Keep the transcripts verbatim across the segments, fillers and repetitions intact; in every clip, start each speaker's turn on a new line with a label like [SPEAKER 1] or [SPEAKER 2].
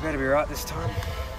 [SPEAKER 1] better be right this time.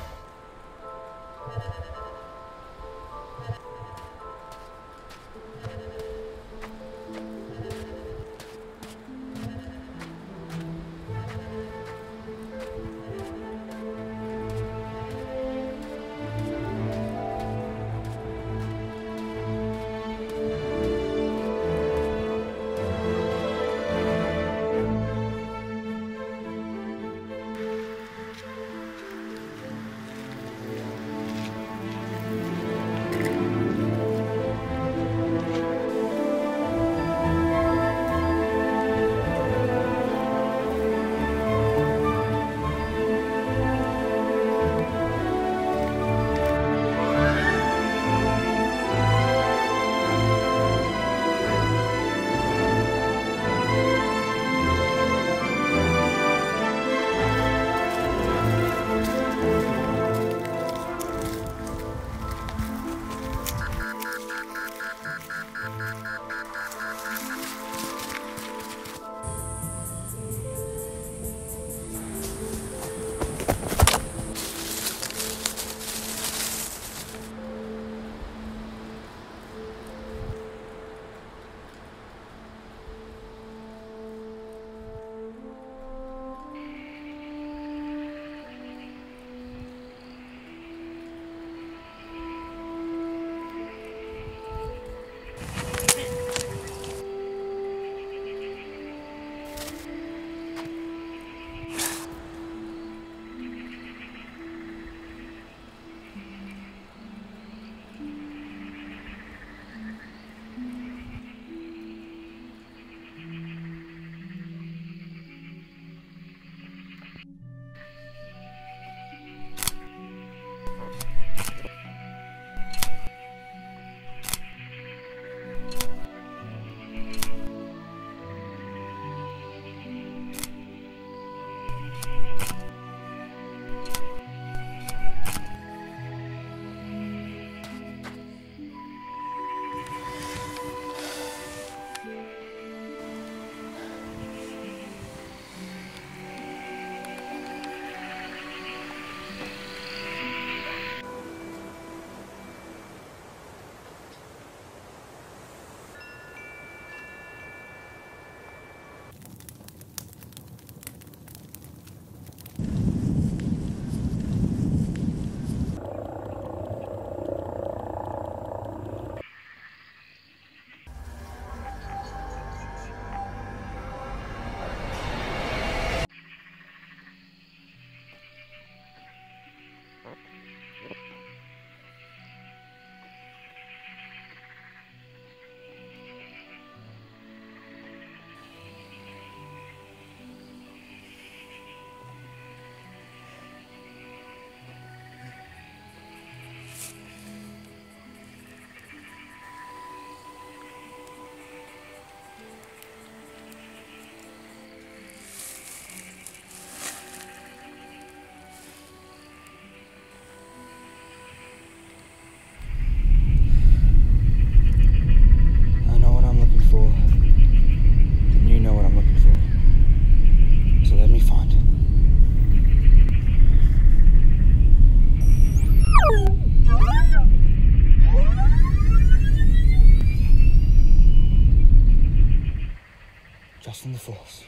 [SPEAKER 2] Trust in the Force.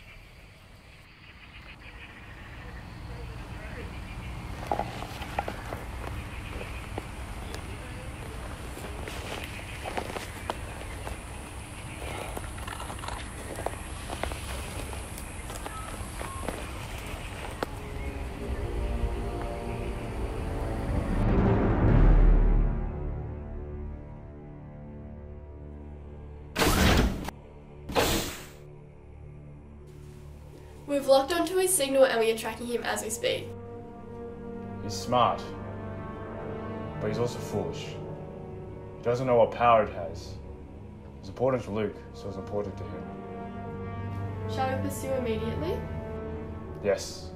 [SPEAKER 3] We've locked onto his signal and we are tracking him as we speak.
[SPEAKER 4] He's smart, but he's also foolish. He doesn't know what power it has. It's important for Luke, so it's important to him.
[SPEAKER 3] Shall we pursue immediately?
[SPEAKER 4] Yes.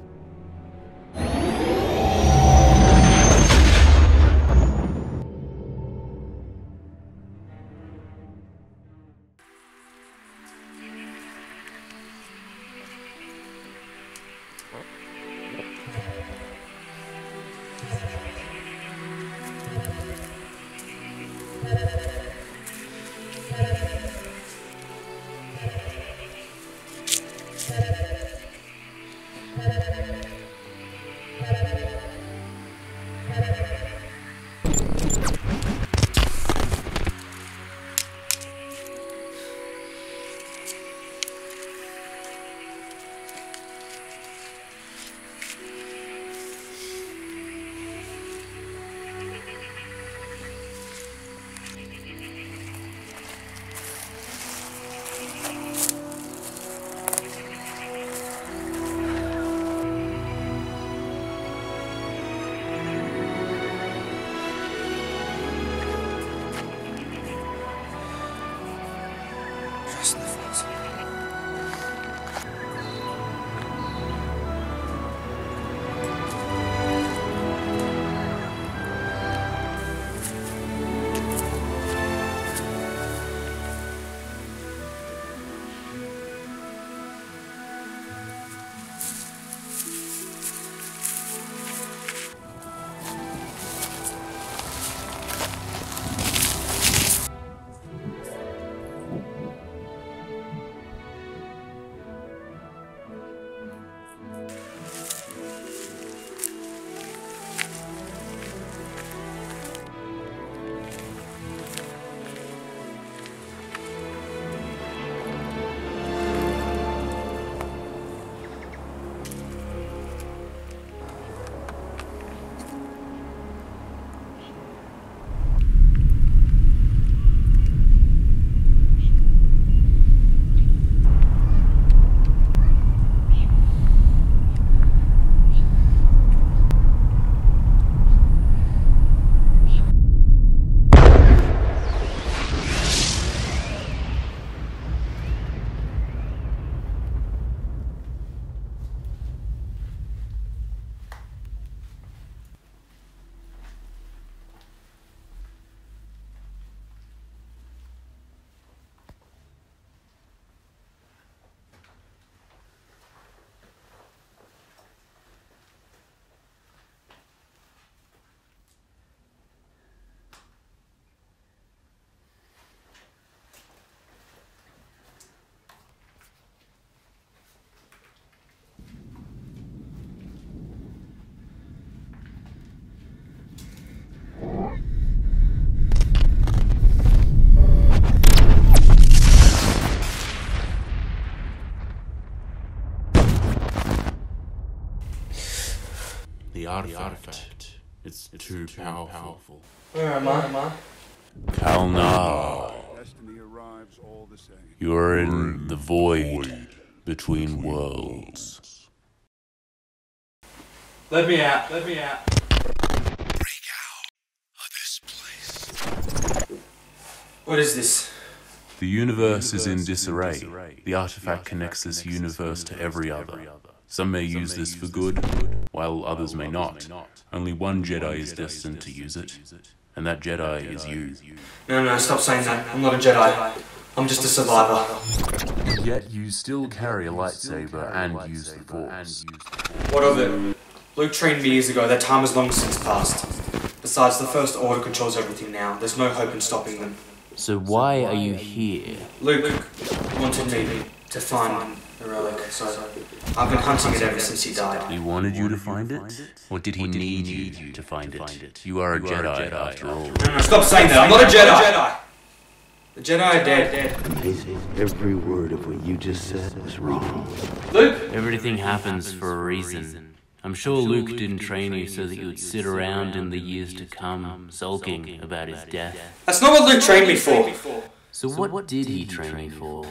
[SPEAKER 1] artifact. It's, it's too, too powerful. powerful.
[SPEAKER 2] Where am I? Am I?
[SPEAKER 1] Kalnar. You are in the void between worlds.
[SPEAKER 2] Let me out. Let me out.
[SPEAKER 1] Break out of this place.
[SPEAKER 2] What is this?
[SPEAKER 1] The universe is in disarray. The artifact connects this universe to every other. Some may use this for good, while others may not. Only one Jedi is destined to use it, and that Jedi is you.
[SPEAKER 2] No, no, stop saying that. I'm not a Jedi. I'm just a survivor.
[SPEAKER 1] Yet you still carry a lightsaber and use the Force.
[SPEAKER 2] What of it? Luke trained me years ago. That time has long since passed. Besides, the First Order controls everything now. There's no hope in stopping them.
[SPEAKER 5] So why are you here?
[SPEAKER 2] Luke wanted me to find the relic, so I've been hunting it ever since he died.
[SPEAKER 1] He wanted you to find it? Or did he need you to find it? You are a Jedi after all.
[SPEAKER 2] No, no, stop saying that. I'm not a Jedi! The Jedi are dead.
[SPEAKER 6] Amazing. Every word of what you just said was wrong.
[SPEAKER 2] Luke?
[SPEAKER 5] Everything happens for a reason. I'm sure Luke didn't train you so that you would sit around in the years to come, sulking about his death.
[SPEAKER 2] That's not what Luke trained me for.
[SPEAKER 5] So what did he train you for?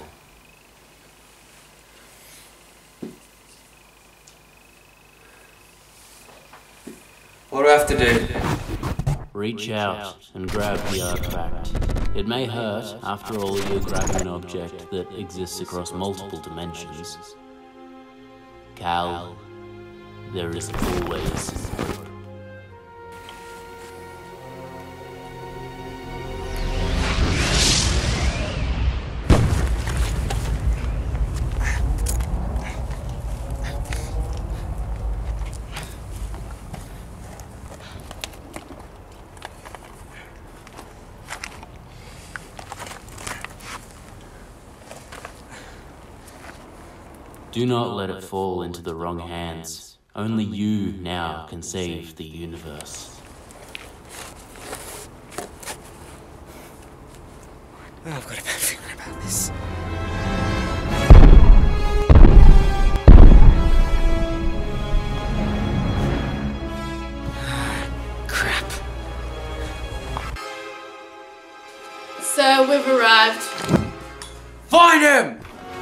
[SPEAKER 2] What do I have to do?
[SPEAKER 5] Reach out and grab the artifact. It may hurt, after all you're grabbing an object that exists across multiple dimensions. Cal, there is always hope. Do not let it fall into the wrong hands. Only you now can save the universe.
[SPEAKER 2] Oh, I've got a bad feeling about this. Crap.
[SPEAKER 3] So we've arrived.
[SPEAKER 2] Find him!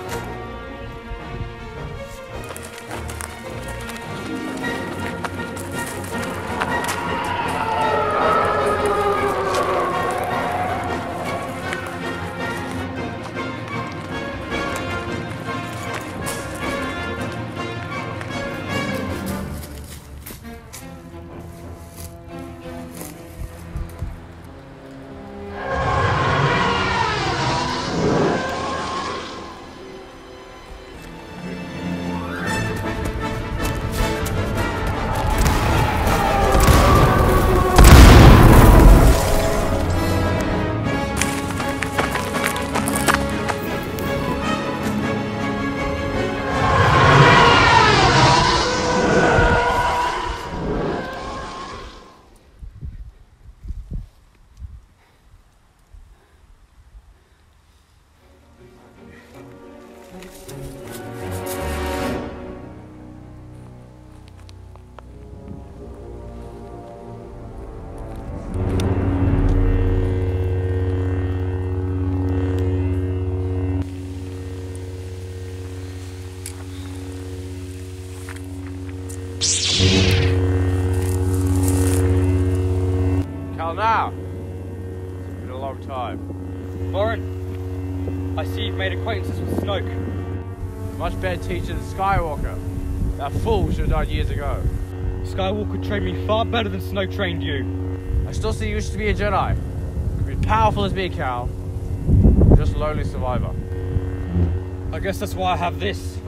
[SPEAKER 4] Now, it's been a long time.
[SPEAKER 7] Lauren, I see you've made acquaintances with Snoke.
[SPEAKER 4] Much better teacher than Skywalker. That fool should have died years ago.
[SPEAKER 7] Skywalker trained me far better than Snoke trained you.
[SPEAKER 4] I still see you wish to be a Jedi. You could be powerful as me, Cal. You're just a lonely survivor.
[SPEAKER 7] I guess that's why I have this.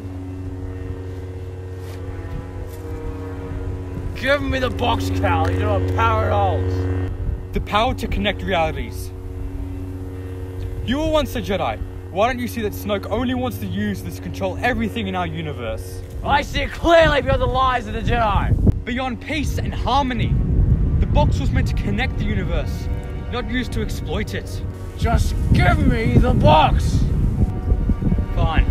[SPEAKER 4] Give me the box, Cal. You know what power it holds.
[SPEAKER 7] The power to connect realities. You were once a Jedi. Why don't you see that Snoke only wants to use this to control everything in our universe?
[SPEAKER 4] I see it clearly beyond the lies of the Jedi.
[SPEAKER 7] Beyond peace and harmony. The box was meant to connect the universe, not used to exploit it.
[SPEAKER 4] Just give me the box.
[SPEAKER 7] Fine.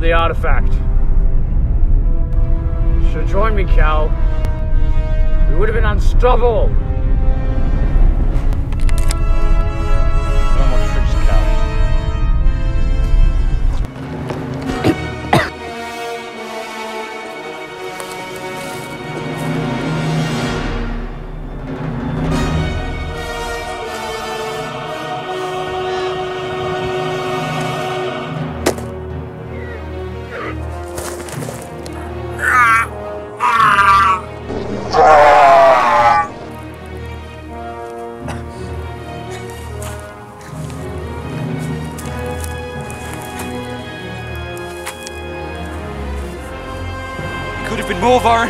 [SPEAKER 4] the artifact. You should have joined me, Cal. We would have been unstoppable. No more tricks, Cal.
[SPEAKER 2] Could have been more, Varn.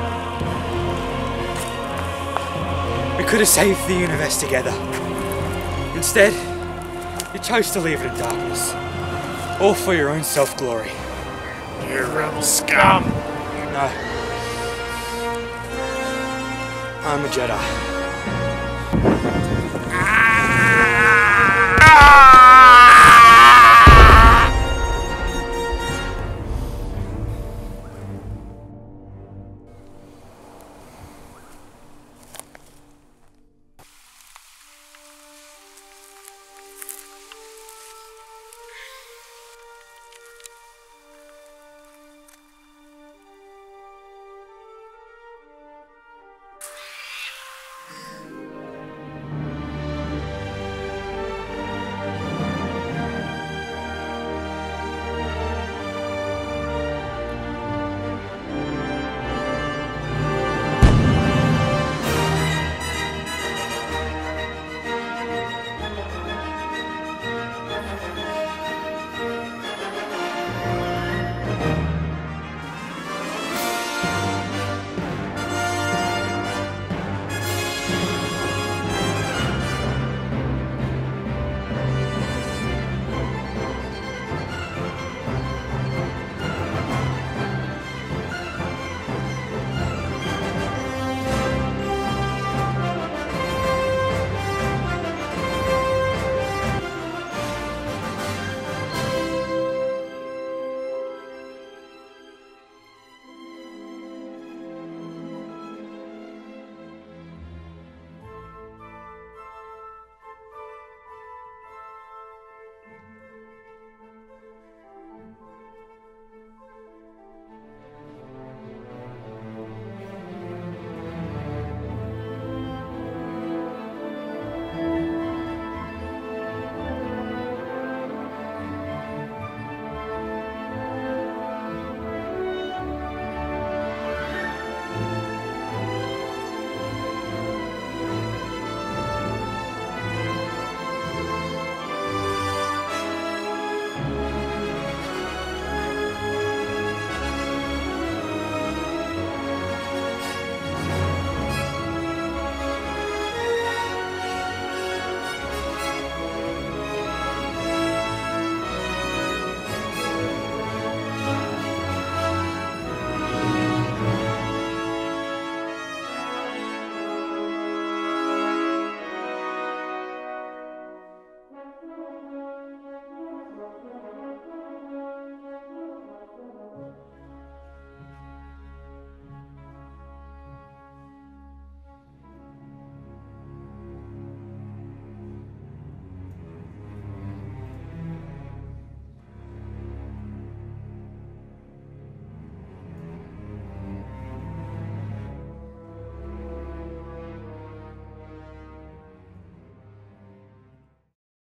[SPEAKER 2] We could have saved the universe together. Instead, you chose to leave it in darkness. All for your own self-glory.
[SPEAKER 4] You rebel scum!
[SPEAKER 2] No. I'm a Jedi.
[SPEAKER 4] Ah!